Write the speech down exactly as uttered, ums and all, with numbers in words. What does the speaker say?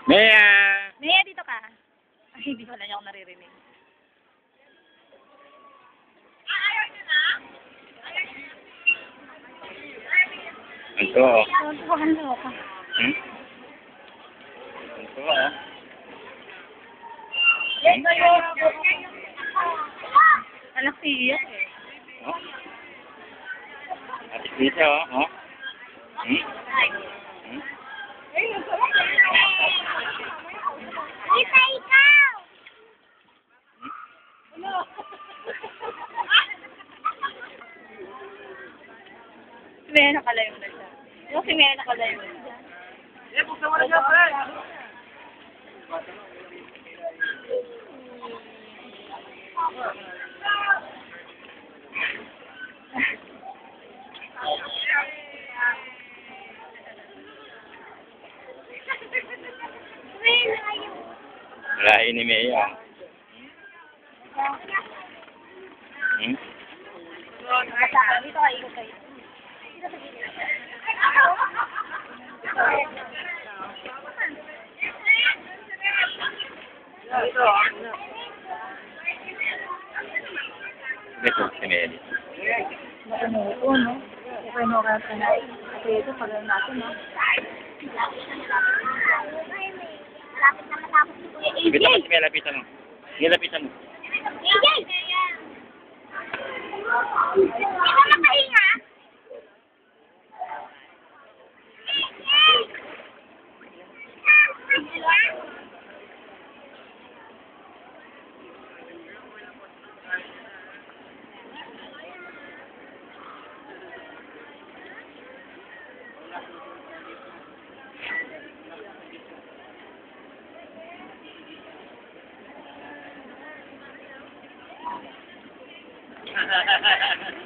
Mea! Mea, dito ka. Ay, hindi pala niya ako naririnig. Ito. Tuwakan mo ka. Hmm? Ito ah. Anak siya eh. Oh? At isa oh. Oh? Hmm? Hmm? Isa ikaw! Si Mea nakalayo na siya. Yung si Mea nakalayo na siya. Eh, buksan mo na siya, pre! Lahi ni Mea. Hmm? Dito ka, ikot kayo. Dito si Mea. Nakunuto, no? Nakunuto ka na. Kasi ito, pag natin, no? Lapit na matapos si Kuya A J. Lapitan mo si Mea, lapitan mo. Sige, lapitan mo. A J! Hindi ka makahinga? Ha ha ha ha.